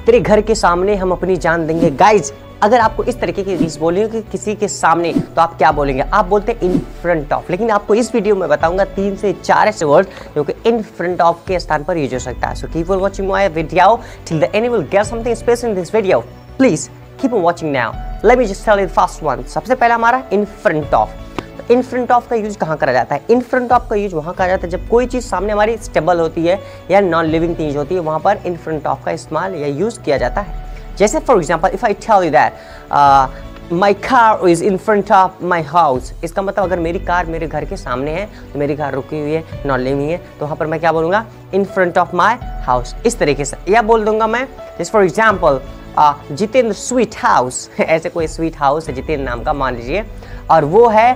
तेरे घर के सामने हम अपनी जान देंगे। गाइज अगर आपको इस तरीके की रील्स बोलेंगे कि किसी के सामने, तो आप क्या बोलेंगे? आप बोलते हैं इन फ्रंट ऑफ। लेकिन आपको इस वीडियो में बताऊंगा 3 से 4 ऐसे वर्ड जो कि इन फ्रंट ऑफ के स्थान पर यूज हो सकता है। So keep on watching my video till the end, you will get something special in this video. Please keep on watching now. Let me just tell you the first one. सबसे पहला हमारा in front of. In front of का use कहाँ करा जाता है? In front of का use वहाँ करा जाता है जब कोई चीज़ सामने हमारी स्टेबल होती है या नॉन लिविंग चीज होती है, वहाँ पर इन फ्रंट ऑफ का इस्तेमाल या यूज किया जाता है। जैसे for example if I tell you that my car is in front of my house, इसका मतलब अगर मेरी कार मेरे घर के सामने है तो मेरी कार रुकी हुई है, नॉन लिविंग है, तो वहाँ पर मैं क्या बोलूँगा? In front of my house. इस तरीके से या बोल दूंगा मैं, जैसे for example Jitendra sweet house ऐसे कोई स्वीट हाउस है जितेंद्र नाम का, मान लीजिए, और वो है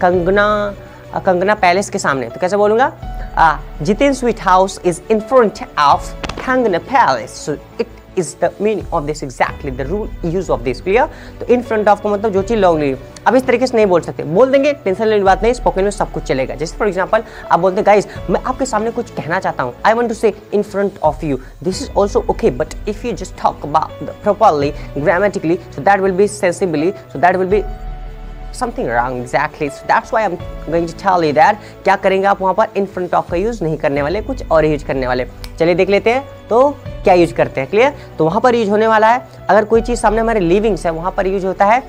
कंगना पैलेस के सामने, तो कैसे बोलूँगा? Jitendra sweet house is in front of Kangana palace. So it is the meaning of this, exactly the rule use of this, clear? तो in front of का मतलब जो चीज लॉन्ग लिव। अब इस तरीके से नहीं बोल सकते, बोल देंगे, टेंशन लेने की बात नहीं, स्पोकन में सब कुछ चलेगा। जैसे फॉर एग्जांपल आप बोलते हैं गाइस मैं आपके सामने कुछ कहना चाहता हूँ, आई want to say in front of you, this is also okay, but if you just talk about properly grammatically, so that will be sensibly, so that will be something wrong exactly, so that's why I'm going to tell you that क्या करेंगे आप वहाँ पर in front of का use नहीं करने वाले, कुछ और यूज करने वाले। चलिए देख लेते हैं तो क्या यूज करते हैं, क्लियर? तो वहाँ पर यूज होने वाला है, अगर कोई चीज़ सामने हमारे लिविंग्स है वहाँ पर यूज होता है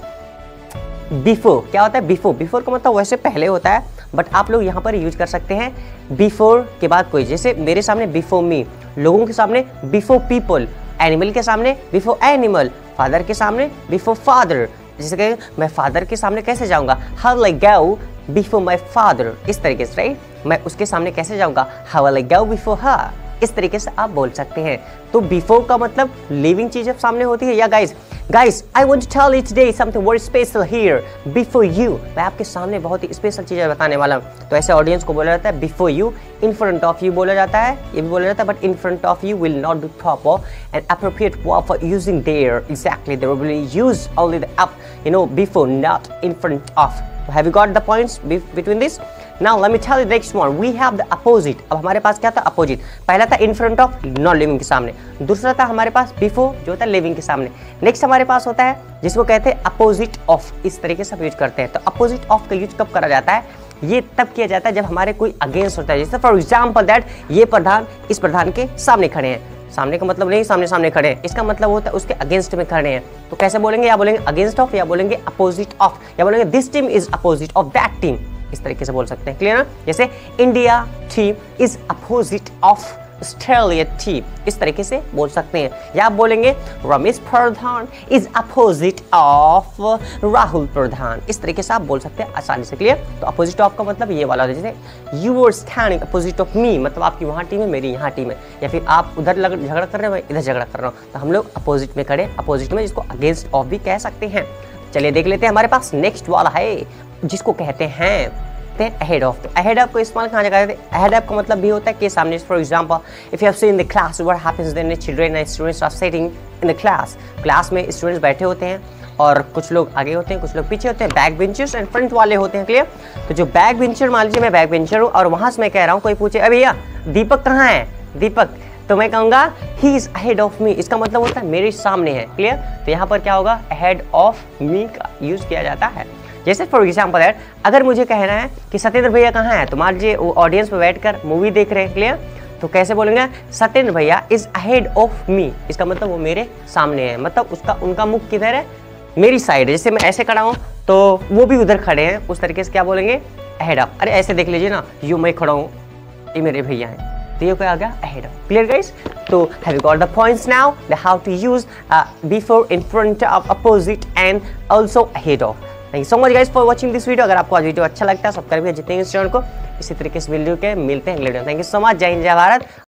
बिफोर। क्या होता है? बिफोर। बिफोर का मतलब वैसे पहले होता है, बट आप लोग यहाँ पर यूज कर सकते हैं बिफोर के बाद कोई, जैसे मेरे सामने बिफोर मी, लोगों के सामने बिफोर पीपल, एनिमल के सामने बिफोर एनिमल, फादर के सामने बिफोर फादर। जैसे कि मैं फादर के सामने कैसे जाऊंगा? How will I go before my father, इस तरीके से, राइट? मैं उसके सामने कैसे जाऊंगा? How will I go before her, इस तरीके से आप बोल सकते हैं। तो बिफोर का मतलब लिविंग चीज जब सामने होती है। या guys I want to tell you today something very special here before you, मैं आपके सामने बहुत ही स्पेशल चीजें बताने वाला हूँ। तो ऐसे ऑडियंस को बोला जाता है before you. In front of you बोला जाता है, ये भी बोला जाता है, but in front of you will not be proper and appropriate verb for using there, exactly they will use only the up, you know, before, not in front of. So have you got the points between this? Now let me tell you the next one. We have the opposite. अब हमारे पास क्या था? Opposite. पहला था in front of, non living के सामने। दूसरा था हमारे पास before, जो होता है लिविंग के सामने। नेक्स्ट हमारे पास होता है जिसको कहते हैं अपोजिट ऑफ। इस तरीके से यूज करते हैं। तो अपोजिट ऑफ का यूज कब करा जाता है? ये तब किया जाता है जब हमारे कोई अगेंस्ट होता है। जैसे फॉर एग्जाम्पल दैट ये प्रधान इस प्रधान के सामने खड़े हैं। सामने का मतलब नहीं सामने सामने खड़े हैं, इसका मतलब होता है उसके अगेंस्ट में खड़े हैं। तो कैसे बोलेंगे? या बोलेंगे अगेंस्ट ऑफ, या बोलेंगे अपोजिट ऑफ, या बोलेंगे this team is opposite of that team. इस तरीके से बोल सकते हैं, क्लियर ना? जैसे India team is opposite of Australia team, इस तरीके से बोल सकते हैं। या आप बोलेंगे Ramesh Pradhan is opposite of Rahul Pradhan, इस तरीके से आप बोल सकते हैं आसानी से, क्लियर? तो अपोजिट ऑफ का मतलब ये वाला होता है, जैसे you are standing opposite of me, मतलब आपकी वहाँ टीम है मेरी यहाँ टीम है, या फिर आप उधर झगड़ा कर रहे हो मैं इधर झगड़ा कर रहा हूँ, तो हम लोग अपोजिट में खड़े, अपोजिट में, जिसको अगेंस्ट ऑफ भी कह सकते हैं। चलिए देख लेते हैं, हमारे पास नेक्स्ट वाला है जिसको कहते हैं ahead of। तो ahead of को इस्तेमाल कहाँ जगह करते हैं? ahead of का मतलब भी होता है कि सामने। For example if you have seen the class what happens when children and students are sitting in the class. Class में स्टूडेंट्स बैठे होते हैं और कुछ लोग आगे होते हैं, कुछ लोग पीछे होते हैं, बैक बेंचर्स एंड फ्रंट वाले होते हैं, क्लियर? तो जो बैक बेंचर, मान लीजिए मैं बैक बेंचर हूँ और वहाँ से मैं कह रहा हूँ, कोई पूछे अरे भैया दीपक कहाँ है? दीपक, तो मैं कहूँगा he is ahead of me, इसका मतलब होता है मेरे सामने है, क्लियर? तो यहाँ पर क्या होगा? अहेड ऑफ मी का यूज किया जाता है। जैसे फॉर एग्जाम्पल है, अगर मुझे कहना है कि सत्येंद्र भैया कहाँ है, तो मान लीजिए वो ऑडियंस में बैठकर मूवी देख रहे हैं, क्लियर? तो कैसे बोलेंगे? सत्येंद्र भैया इज अहेड ऑफ मी, इसका मतलब वो मेरे सामने है, मतलब उसका उनका मुख किधर है? मेरी साइड है। जैसे मैं ऐसे खड़ा हूँ तो वो भी उधर खड़े हैं, उस तरीके से क्या बोलेंगे? Ahead of. अरे ऐसे देख लीजिए ना, यूँ मैं खड़ा हूँ, ये मेरे भैया हैं, तो ये क्या आ गया? Ahead of, clear guys? तो have you got the points now how to use before, in front of, opposite and also ahead of. Thank you so much guys for watching this video. अगर आपको आज video अच्छा लगता है subscribe कीजिए जितने इस चैनल को। इसी तरीके से वीडियो के मिलते हैं अगले video. Thank you so much. जय हिंद, जय भारत।